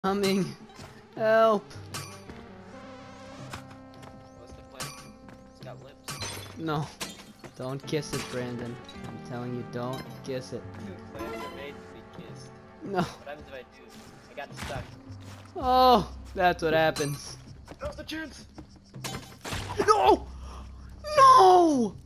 Coming. Help. What's the plan? It's got lips. No. Don't kiss it, Brandon. I'm telling you, don't kiss it. Plants are made to be kissed. No. What happens if I do? I got stuck. Oh, that's what happens. Now's the chance! No! No!